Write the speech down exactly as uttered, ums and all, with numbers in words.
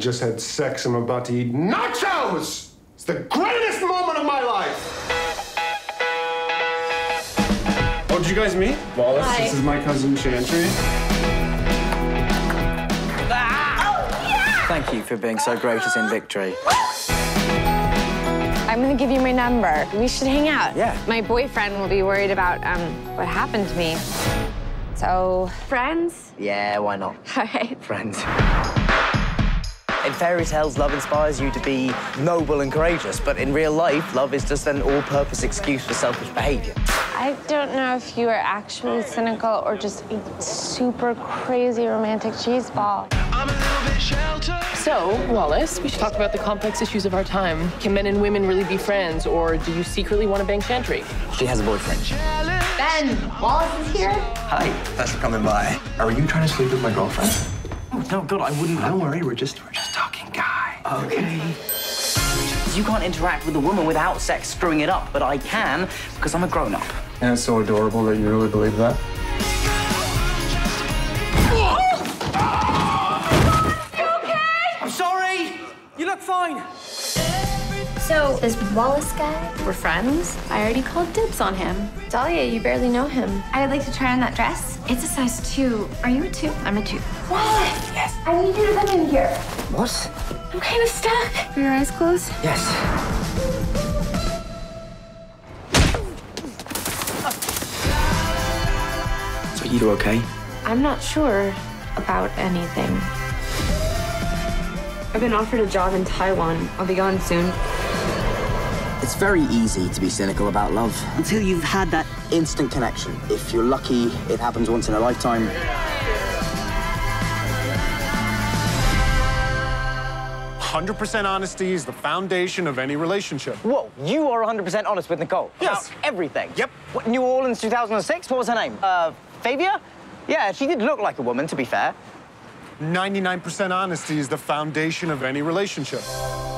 just had sex. I'm about to eat nachos! It's the greatest moment of my life! Oh, did you guys meet? Wallace, Hi. This is my cousin Chantry. Thank you for being so gracious in victory. I'm gonna give you my number. We should hang out. Yeah. My boyfriend will be worried about um what happened to me. So, friends? Yeah, why not? All right. Friends. In fairy tales, love inspires you to be noble and courageous, but in real life, love is just an all-purpose excuse for selfish behavior. I don't know if you are actually cynical or just a super crazy romantic cheeseball. So, Wallace, we should talk about the complex issues of our time. Can men and women really be friends, or do you secretly want to bang Chantry? She has a boyfriend. Ben, Wallace is here? Hi, thanks for coming by. Are you trying to sleep with my girlfriend? Oh, no, God, I wouldn't. Don't worry, we're just we're just talking guy. Okay. You can't interact with a woman without sex screwing it up, but I can because I'm a grown-up. And it's so adorable that you really believe that. You okay? I'm sorry. You look fine. So, this Wallace guy? We're friends. I already called dibs on him. Dahlia, you barely know him. I would like to try on that dress. It's a size two. Are you a two? I'm a two. Wallace! Yes. I need you to come in here. What? I'm kind of stuck. Are your eyes closed? Yes. So you okay? I'm not sure about anything. I've been offered a job in Taiwan. I'll be gone soon. It's very easy to be cynical about love until you've had that instant connection. If you're lucky, it happens once in a lifetime. one hundred percent honesty is the foundation of any relationship. Whoa, you are one hundred percent honest with Nicole? Yes. About everything? Yep. What, New Orleans two thousand six? What was her name? Uh, Favia? Yeah, she did look like a woman, to be fair. ninety-nine percent honesty is the foundation of any relationship.